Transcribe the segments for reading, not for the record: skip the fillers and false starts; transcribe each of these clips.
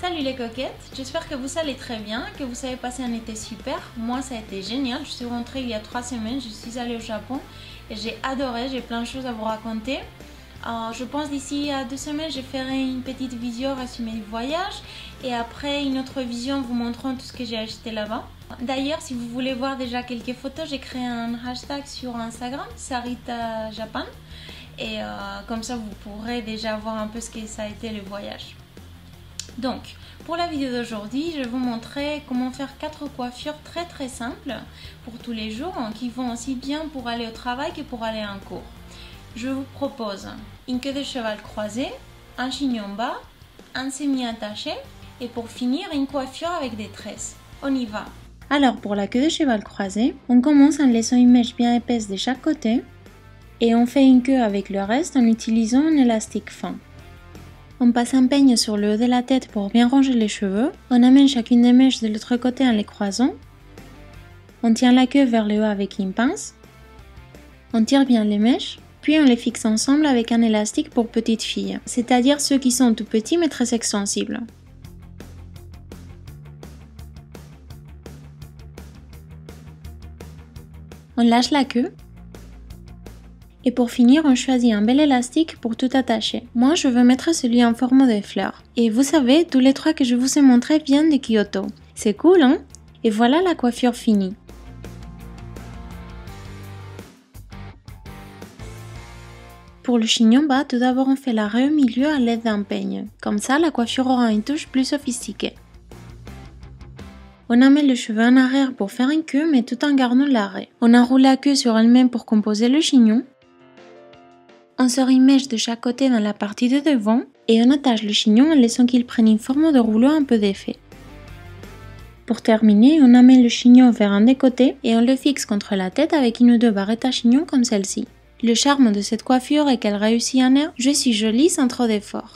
Salut les coquettes, j'espère que vous allez très bien, que vous avez passé un été super. Moi ça a été génial, je suis rentrée il y a 3 semaines, je suis allée au Japon et j'ai adoré, j'ai plein de choses à vous raconter. Je pense d'ici à 2 semaines je ferai une petite vidéo résumé du voyage et après une autre vision vous montrant tout ce que j'ai acheté là-bas. D'ailleurs si vous voulez voir déjà quelques photos, j'ai créé un hashtag sur Instagram, Sarita Japan, et comme ça vous pourrez déjà voir un peu ce que ça a été le voyage. Donc, pour la vidéo d'aujourd'hui, je vais vous montrer comment faire 4 coiffures très simples pour tous les jours, qui vont aussi bien pour aller au travail que pour aller en cours. Je vous propose une queue de cheval croisée, un chignon bas, un semi-attaché et pour finir une coiffure avec des tresses. On y va! Alors pour la queue de cheval croisée, on commence en laissant une mèche bien épaisse de chaque côté et on fait une queue avec le reste en utilisant un élastique fin. On passe un peigne sur le haut de la tête pour bien ranger les cheveux. On amène chacune des mèches de l'autre côté en les croisant. On tient la queue vers le haut avec une pince. On tire bien les mèches, puis on les fixe ensemble avec un élastique pour petites filles, c'est-à-dire ceux qui sont tout petits mais très extensibles. On lâche la queue. Et pour finir, on choisit un bel élastique pour tout attacher. Moi, je veux mettre celui en forme de fleur. Et vous savez, tous les 3 que je vous ai montrés viennent de Kyoto. C'est cool, hein? Et voilà la coiffure finie. Pour le chignon bas, tout d'abord on fait l'arrêt au milieu à l'aide d'un peigne. Comme ça, la coiffure aura une touche plus sophistiquée. On amène le cheveu en arrière pour faire une queue, mais tout en gardant l'arrêt. On enroule la queue sur elle-même pour composer le chignon. On sort une mèche de chaque côté dans la partie de devant et on attache le chignon en laissant qu'il prenne une forme de rouleau un peu d'effet. Pour terminer, on amène le chignon vers un des côtés et on le fixe contre la tête avec une ou 2 barrettes à chignon comme celle-ci. Le charme de cette coiffure est qu'elle réussit en air, je suis jolie sans trop d'effort.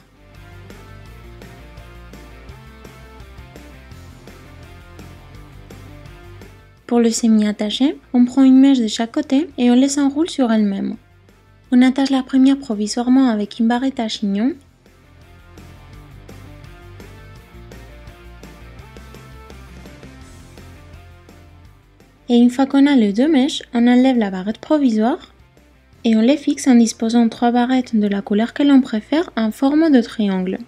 Pour le semi-attaché, on prend une mèche de chaque côté et on les enroule sur elle-même. On attache la première provisoirement avec une barrette à chignon. Et une fois qu'on a les 2 mèches, on enlève la barrette provisoire et on les fixe en disposant 3 barrettes de la couleur que l'on préfère en forme de triangle.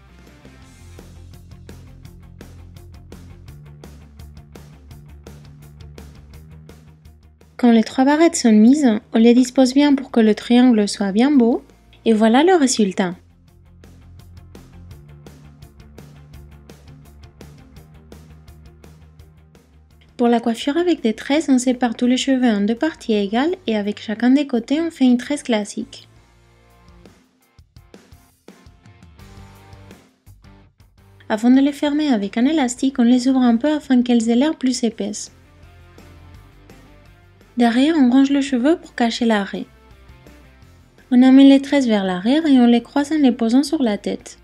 Quand les 3 barrettes sont mises, on les dispose bien pour que le triangle soit bien beau, et voilà le résultat. Pour la coiffure avec des tresses, on sépare tous les cheveux en 2 parties égales et avec chacun des côtés, on fait une tresse classique. Avant de les fermer avec un élastique, on les ouvre un peu afin qu'elles aient l'air plus épaisses. Derrière, on range le cheveu pour cacher l'arrêt. On amène les tresses vers l'arrière et on les croise en les posant sur la tête.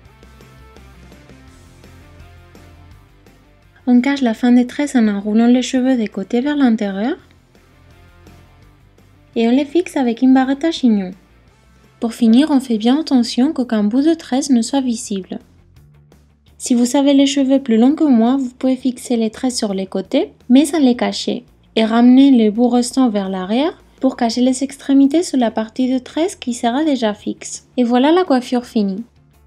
On cache la fin des tresses en enroulant les cheveux des côtés vers l'intérieur. Et on les fixe avec une barrette à chignon. Pour finir, on fait bien attention qu'aucun bout de tresse ne soit visible. Si vous avez les cheveux plus longs que moi, vous pouvez fixer les tresses sur les côtés, mais sans les cacher. Et ramener les bouts restants vers l'arrière pour cacher les extrémités sous la partie de tresse qui sera déjà fixe. Et voilà la coiffure finie.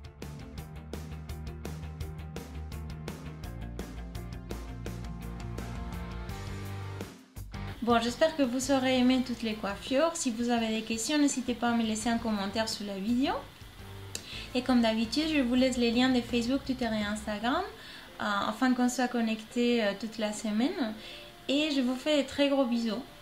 Bon, j'espère que vous aurez aimé toutes les coiffures. Si vous avez des questions, n'hésitez pas à me laisser un commentaire sous la vidéo. Et comme d'habitude, je vous laisse les liens de Facebook, Twitter et Instagram afin qu'on soit connectés toute la semaine. Et je vous fais de très gros bisous.